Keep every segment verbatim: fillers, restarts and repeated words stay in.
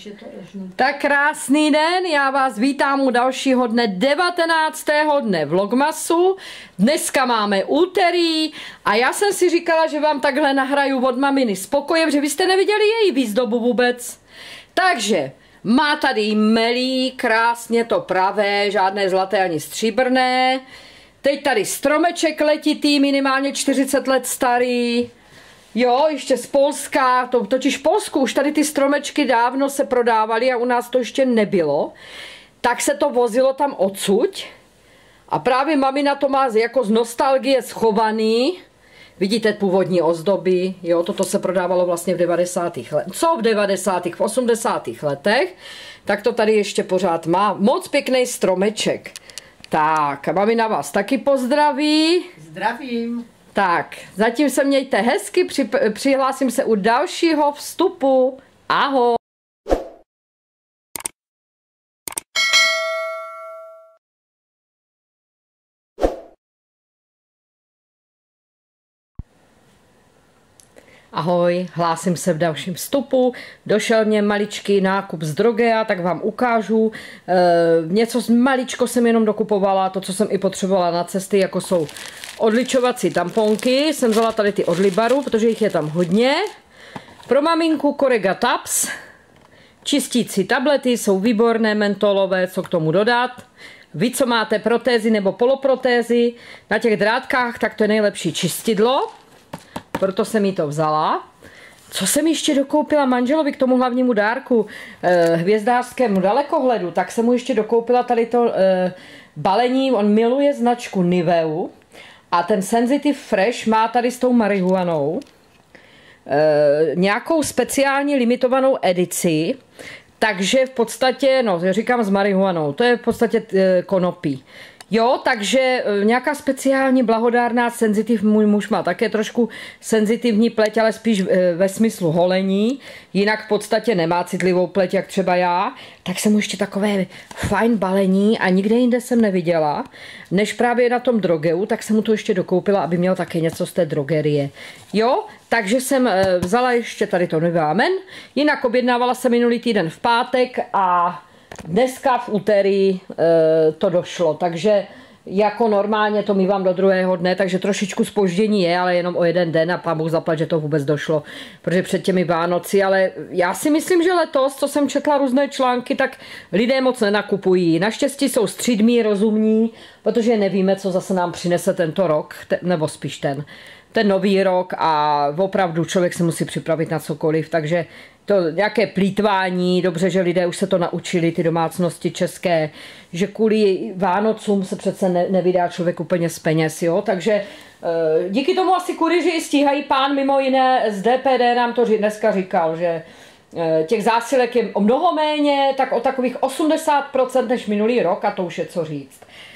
Tak krásný den, já vás vítám u dalšího dne, devatenáctého dne vlogmasu. Dneska máme úterý a já jsem si říkala, že vám takhle nahraju od maminy s pokojem, že vy jste neviděli její výzdobu vůbec. Takže má tady melí, krásně to pravé, žádné zlaté ani stříbrné. Teď tady stromeček letitý, minimálně čtyřicet let starý. Jo, ještě z Polska, to, totiž v Polsku už tady ty stromečky dávno se prodávaly a u nás to ještě nebylo. Tak se to vozilo tam odsud. A právě mamina to má jako z nostalgie schovaný. Vidíte původní ozdoby, jo, toto se prodávalo vlastně v devadesátých letech. Co v devadesátých, v osmdesátých letech, tak to tady ještě pořád má. Moc pěkný stromeček. Tak, a mamina vás taky pozdraví. Zdravím. Tak, zatím se mějte hezky, při, přihlásím se u dalšího vstupu. Ahoj. Ahoj, hlásím se v dalším vstupu. Došel mě maličký nákup z Drogea, tak vám ukážu. E, něco z maličko jsem jenom dokupovala, to, co jsem i potřebovala na cesty, jako jsou odličovací tamponky. Jsem vzala tady ty od Libaru, protože jich je tam hodně. Pro maminku Corega Tabs. Čistící tablety jsou výborné, mentolové, co k tomu dodat. Vy, co máte protézy nebo poloprotézy, na těch drátkách, tak to je nejlepší čistidlo. Proto jsem jí to vzala. Co jsem ještě dokoupila manželovi k tomu hlavnímu dárku, eh, hvězdářskému dalekohledu, tak jsem mu ještě dokoupila tady to eh, balení. On miluje značku Niveu a ten Sensitive Fresh má tady s tou marihuanou eh, nějakou speciální limitovanou edici, takže v podstatě, no říkám s marihuanou, to je v podstatě eh, konopí. Jo, takže nějaká speciální blahodárná senzitiv, můj muž má také trošku senzitivní pleť, ale spíš ve smyslu holení, jinak v podstatě nemá citlivou pleť, jak třeba já, tak jsem mu ještě takové fajn balení a nikde jinde jsem neviděla, než právě na tom Drogeu, tak jsem mu to ještě dokoupila, aby měl také něco z té drogerie. Jo, takže jsem vzala ještě tady to Nivea Men, jinak objednávala jsem minulý týden v pátek a dneska v úterý e, to došlo, takže jako normálně to mívám do druhého dne, takže trošičku zpoždění je, ale jenom o jeden den a pán Bůh zaplať, že to vůbec došlo, protože před těmi Vánoci, ale já si myslím, že letos, co jsem četla různé články, tak lidé moc nenakupují. Naštěstí jsou střídmí, rozumní, protože nevíme, co zase nám přinese tento rok, te, nebo spíš ten, ten nový rok a opravdu člověk se musí připravit na cokoliv, takže to nějaké plýtvání, dobře, že lidé už se to naučili, ty domácnosti české, že kvůli Vánocům se přece ne, nevydá člověk úplně z peněz, jo, takže díky tomu asi kuriři stíhají. Pán mimo jiné z D P D nám to dneska říkal, že těch zásilek je o mnoho méně, tak o takových osmdesát procent než minulý rok a to už je co říct.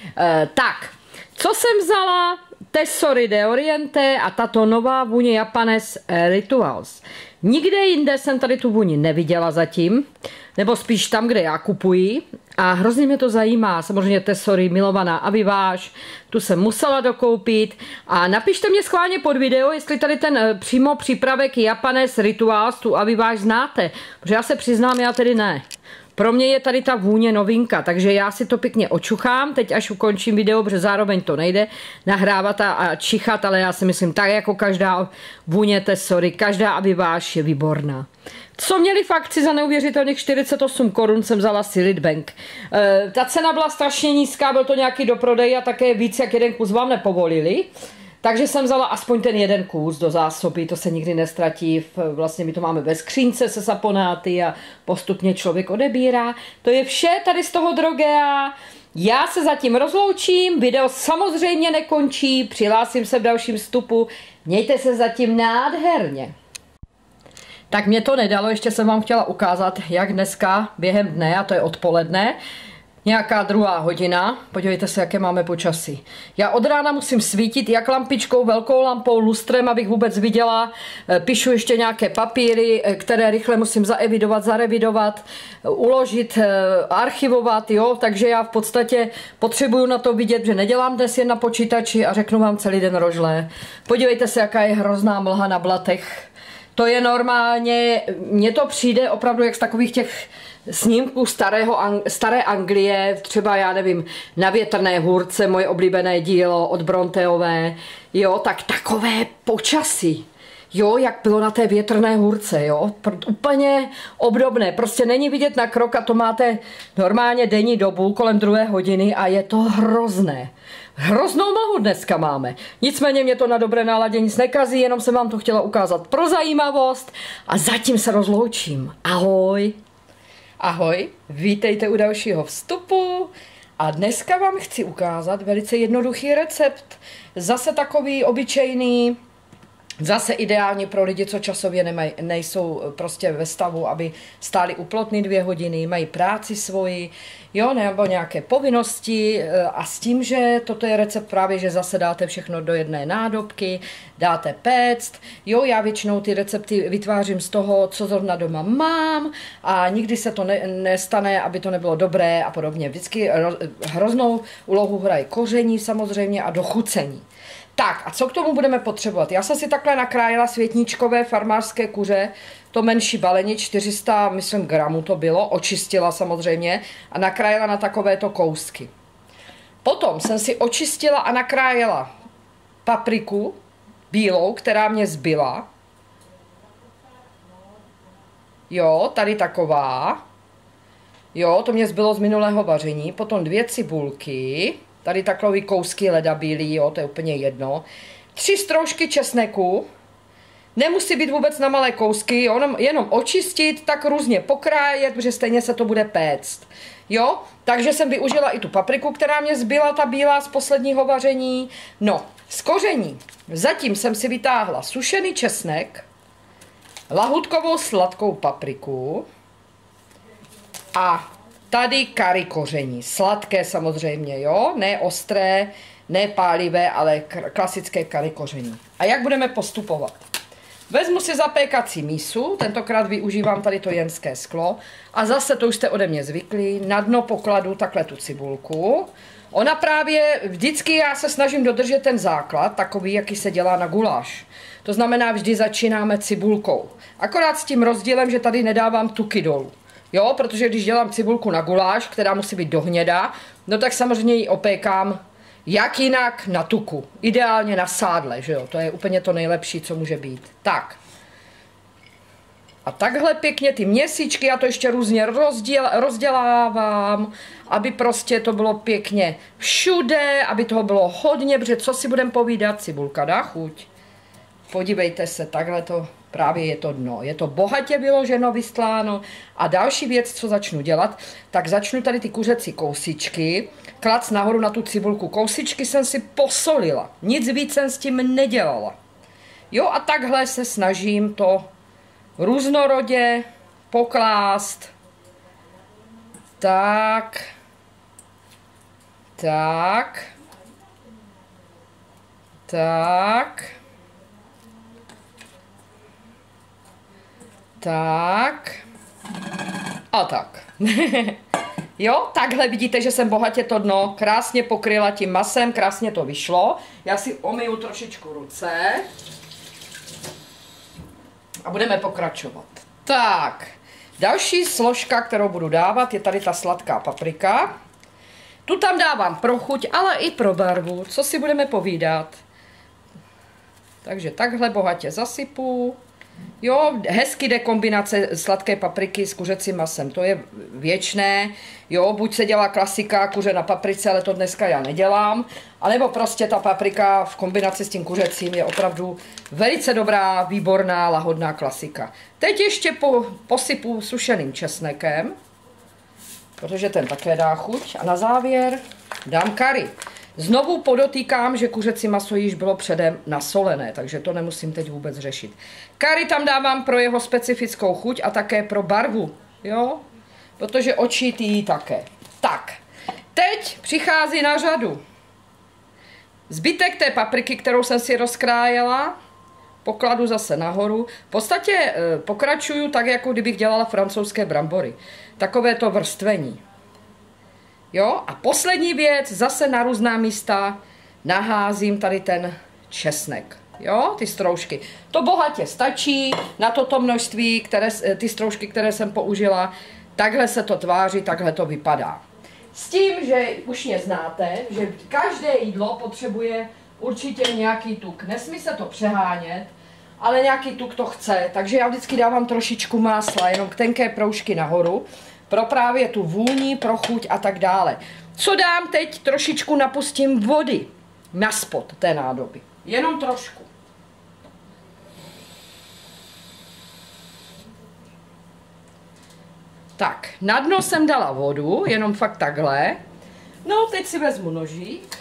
Tak, co jsem vzala? Tesori de Oriente a tato nová vůně Japanes Rituals. Nikde jinde jsem tady tu vůni neviděla zatím, nebo spíš tam, kde já kupuji. A hrozně mě to zajímá, samozřejmě Tesori, milovaná Aviváž, tu jsem musela dokoupit. A napište mě schválně pod video, jestli tady ten přímo přípravek Japanes Rituals, tu Aviváž znáte, protože já se přiznám, já tedy ne. Pro mě je tady ta vůně novinka, takže já si to pěkně očuchám, teď až ukončím video, protože zároveň to nejde nahrávat a čichat, ale já si myslím, tak jako každá vůně Tesori, každá Aviváž je výborná. Co měli v akci za neuvěřitelných čtyřicet osm korun, jsem vzala si Lidbank. E, ta cena byla strašně nízká, byl to nějaký doprodej a také víc jak jeden kus vám nepovolili. Takže jsem vzala aspoň ten jeden kus do zásoby, to se nikdy nestratí, vlastně my to máme ve skřínce se saponáty a postupně člověk odebírá. To je vše tady z toho Drogea. Já se zatím rozloučím, video samozřejmě nekončí, přihlásím se v dalším vstupu. Mějte se zatím nádherně. Tak mě to nedalo, ještě jsem vám chtěla ukázat, jak dneska během dne, a to je odpoledne, nějaká druhá hodina, podívejte se, jaké máme počasí. Já od rána musím svítit jak lampičkou, velkou lampou, lustrem, abych vůbec viděla. Píšu ještě nějaké papíry, které rychle musím zaevidovat, zarevidovat, uložit, archivovat, jo. Takže já v podstatě potřebuju na to vidět, že nedělám dnes jen na počítači a řeknu vám celý den rožlé. Podívejte se, jaká je hrozná mlha na blatech. To je normálně, mně to přijde opravdu jak z takových těch snímků starého, staré Anglie, třeba já nevím, Na větrné hůrce, moje oblíbené dílo od Bronteové, jo, tak takové počasí. Jo, jak bylo na té větrné hůrce, jo, úplně obdobné, prostě není vidět na krok a to máte normálně denní dobu kolem druhé hodiny a je to hrozné. Hroznou mlhu dneska máme, nicméně mě to na dobré náladě nic nekazí, jenom jsem vám to chtěla ukázat pro zajímavost a zatím se rozloučím. Ahoj. Ahoj, vítejte u dalšího vstupu a dneska vám chci ukázat velice jednoduchý recept, zase takový obyčejný, zase ideálně pro lidi, co časově nemaj, nejsou prostě ve stavu, aby stáli u plotny dvě hodiny, mají práci svoji, jo, nebo nějaké povinnosti a s tím, že toto je recept právě, že zase dáte všechno do jedné nádobky, dáte péct, jo, já většinou ty recepty vytvářím z toho, co zrovna doma mám a nikdy se to ne, nestane, aby to nebylo dobré a podobně. Vždycky hroznou úlohu hraje koření samozřejmě a dochucení. Tak a co k tomu budeme potřebovat? Já jsem si takhle nakrájela světničkové farmářské kuře, to menší balení, čtyři sta, myslím, gramů to bylo, očistila samozřejmě a nakrájela na takovéto kousky. Potom jsem si očistila a nakrájela papriku bílou, která mě zbyla. Jo, tady taková. Jo, to mě zbylo z minulého vaření. Potom dvě cibulky. Tady takový kousky leda bílý, jo, to je úplně jedno. Tři stroužky česneku. Nemusí být vůbec na malé kousky, jo, jenom očistit, tak různě pokrájet, protože stejně se to bude péct. Jo, takže jsem využila i tu papriku, která mě zbyla, ta bílá z posledního vaření. No, z koření. Zatím jsem si vytáhla sušený česnek, lahůdkovou sladkou papriku a tady kari koření, sladké samozřejmě, jo, ne ostré, ne pálivé, ale klasické kari koření. A jak budeme postupovat? Vezmu si zapékací mísu, tentokrát využívám tady to jenské sklo a zase, to už jste ode mě zvyklí, na dno pokladu takhle tu cibulku. Ona právě, vždycky já se snažím dodržet ten základ, takový, jaký se dělá na guláš. To znamená, vždy začínáme cibulkou. Akorát s tím rozdílem, že tady nedávám tuky dolů. Jo, protože když dělám cibulku na guláš, která musí být dohnědá, no tak samozřejmě ji opékám jak jinak na tuku. Ideálně na sádle, že jo, to je úplně to nejlepší, co může být. Tak. A takhle pěkně ty měsíčky, já to ještě různě rozděl, rozdělávám, aby prostě to bylo pěkně všude, aby toho bylo hodně, protože co si budeme povídat, cibulka dá chuť. Podívejte se, takhle to právě je to dno. Je to bohatě vyloženo, vystláno. A další věc, co začnu dělat, tak začnu tady ty kuřecí kousíčky klac nahoru na tu cibulku. Kousíčky jsem si posolila. Nic víc jsem s tím nedělala. Jo, a takhle se snažím to různorodě poklást. Tak. Tak. Tak. Tak. A tak. Jo, takhle vidíte, že jsem bohatě to dno krásně pokryla tím masem, krásně to vyšlo. Já si omyju trošičku ruce. A budeme pokračovat. Tak, další složka, kterou budu dávat, je tady ta sladká paprika. Tu tam dávám pro chuť, ale i pro barvu. Co si budeme povídat? Takže takhle bohatě zasypu. Jo, hezky jde kombinace sladké papriky s kuřecím masem, to je věčné, jo, buď se dělá klasika kuře na paprice, ale to dneska já nedělám, anebo prostě ta paprika v kombinaci s tím kuřecím je opravdu velice dobrá, výborná, lahodná klasika. Teď ještě po, posypu sušeným česnekem, protože ten také dá chuť, a na závěr dám kari. Znovu podotýkám, že kuřecí maso již bylo předem nasolené, takže to nemusím teď vůbec řešit. Kari tam dávám pro jeho specifickou chuť a také pro barvu, jo? Protože očitý také. Tak, teď přichází na řadu zbytek té papriky, kterou jsem si rozkrájela, pokladu zase nahoru. V podstatě e, pokračuju tak, jako kdybych dělala francouzské brambory. Takové to vrstvení. Jo, a poslední věc, zase na různá místa naházím tady ten česnek. Jo, ty stroužky. To bohatě stačí na toto množství, které, ty stroužky, které jsem použila. Takhle se to tváří, takhle to vypadá. S tím, že už mě znáte, že každé jídlo potřebuje určitě nějaký tuk. Nesmí se to přehánět, ale nějaký tuk to chce. Takže já vždycky dávám trošičku másla, jenom tenké proužky nahoru, pro právě tu vůni, pro chuť a tak dále. Co dám teď? Trošičku napustím vody na spod té nádoby. Jenom trošku. Tak, na dno jsem dala vodu, jenom fakt takhle. No, teď si vezmu nožík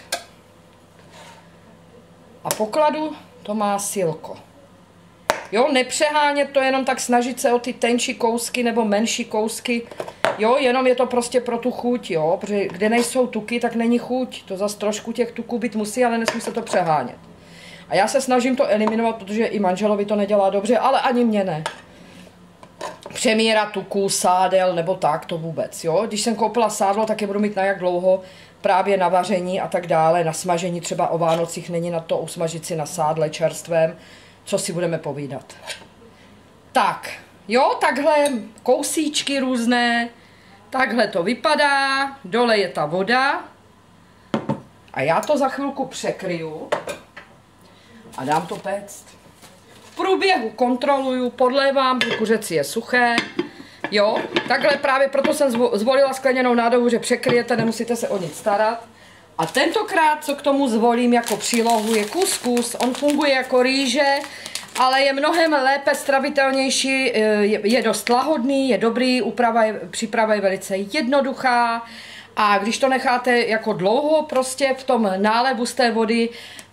a pokladu to másilko. Jo, nepřehánět to, jenom tak snažit se o ty tenčí kousky nebo menší kousky. Jo, jenom je to prostě pro tu chuť, jo, protože kde nejsou tuky, tak není chuť. To zase trošku těch tuků být musí, ale nesmí se to přehánět. A já se snažím to eliminovat, protože i manželovi to nedělá dobře, ale ani mě ne. Přemíra tuků, sádel nebo tak, to vůbec, jo. Když jsem koupila sádlo, tak je budu mít na jak dlouho, právě na vaření a tak dále, na smažení třeba o Vánocích není na to usmažit si na sádle čerstvém, co si budeme povídat. Tak, jo, takhle kousíčky různé, takhle to vypadá, dole je ta voda a já to za chvilku překryju a dám to péct. V průběhu kontroluju, podlévám, že kuřecí je suché, jo, takhle právě proto jsem zvolila skleněnou nádobu, že překryjete, nemusíte se o nic starat. A tentokrát, co k tomu zvolím jako přílohu, je kuskus. On funguje jako rýže, ale je mnohem lépe stravitelnější, je, je dost lahodný, je dobrý, úprava je, příprava je velice jednoduchá. A když to necháte jako dlouho prostě v tom nálevu z té vody,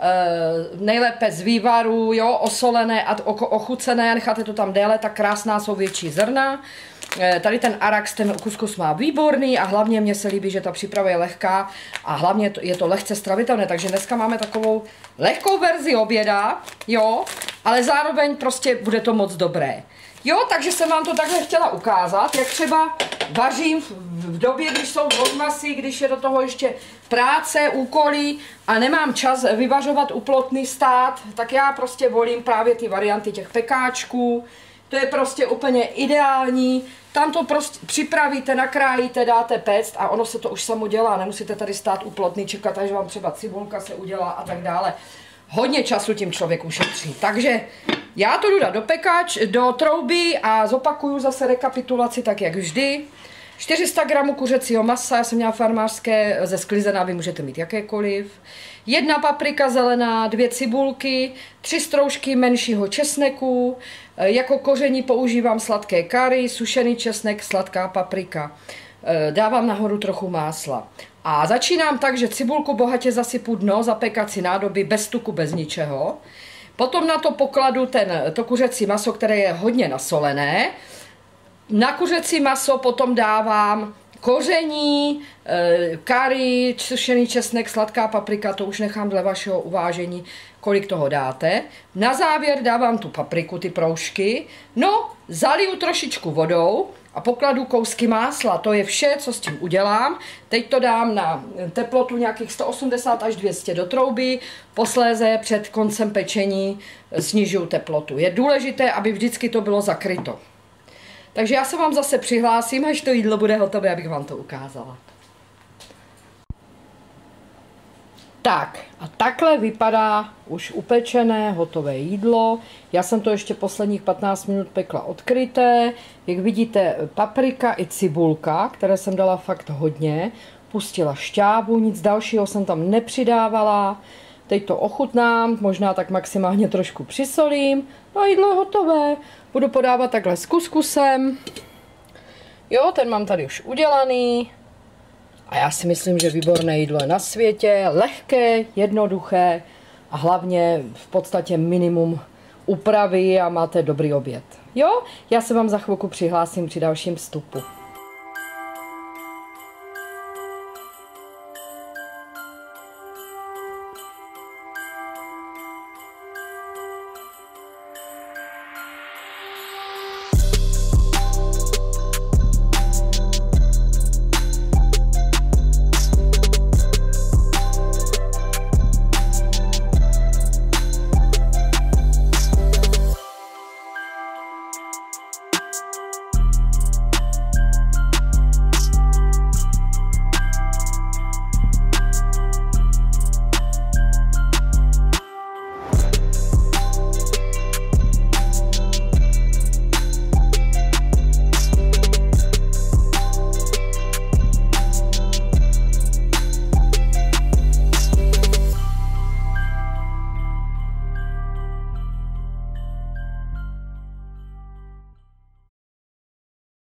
nejlépe z vývaru, jo, osolené a ochucené, necháte to tam déle, tak krásná jsou větší zrna. Tady ten arax, ten kuskus má výborný a hlavně mně se líbí, že ta příprava je lehká a hlavně je to lehce stravitelné, takže dneska máme takovou lehkou verzi oběda, jo, ale zároveň prostě bude to moc dobré. Jo, takže jsem vám to takhle chtěla ukázat, jak třeba vařím v době, když jsou odmasy, když je do toho ještě práce, úkoly a nemám čas vyvařovat uplotný stát, tak já prostě volím právě ty varianty těch pekáčků. To je prostě úplně ideální. Tam to prostě připravíte, nakrájíte, dáte péct a ono se to už samo dělá. Nemusíte tady stát uplotný, čekat, až vám třeba cibulka se udělá a tak dále. Hodně času tím člověk ušetří. Takže já to jdu dát do pekáč, do trouby a zopakuju zase rekapitulaci tak, jak vždy. čtyři sta gramů kuřecího masa, já jsem měla farmářské, ze sklizená, vy můžete mít jakékoliv. Jedna paprika zelená, dvě cibulky, tři stroužky menšího česneku, jako koření používám sladké kary, sušený česnek, sladká paprika. Dávám nahoru trochu másla. A začínám tak, že cibulku bohatě zasypu dno zapékací nádoby bez tuku, bez ničeho. Potom na to pokladu ten, to kuřecí maso, které je hodně nasolené. Na kuřecí maso potom dávám koření, kary, sušený česnek, sladká paprika, to už nechám dle vašeho uvážení, kolik toho dáte. Na závěr dávám tu papriku, ty proužky, no, zaliju trošičku vodou a pokladu kousky másla, to je vše, co s tím udělám. Teď to dám na teplotu nějakých sto osmdesát až dvě stě do trouby, posléze před koncem pečení snižuju teplotu. Je důležité, aby vždycky to bylo zakryto. Takže já se vám zase přihlásím, až to jídlo bude hotové, abych vám to ukázala. Tak a takhle vypadá už upečené, hotové jídlo. Já jsem to ještě posledních patnáct minut pekla odkryté. Jak vidíte, paprika i cibulka, které jsem dala fakt hodně. Pustila šťávu, nic dalšího jsem tam nepřidávala. Teď to ochutnám, možná tak maximálně trošku přisolím. No a jídlo je hotové. Budu podávat takhle s kuskusem. Jo, ten mám tady už udělaný. A já si myslím, že výborné jídlo je na světě. Lehké, jednoduché a hlavně v podstatě minimum úpravy a máte dobrý oběd. Jo, já se vám za chvilku přihlásím při dalším vstupu.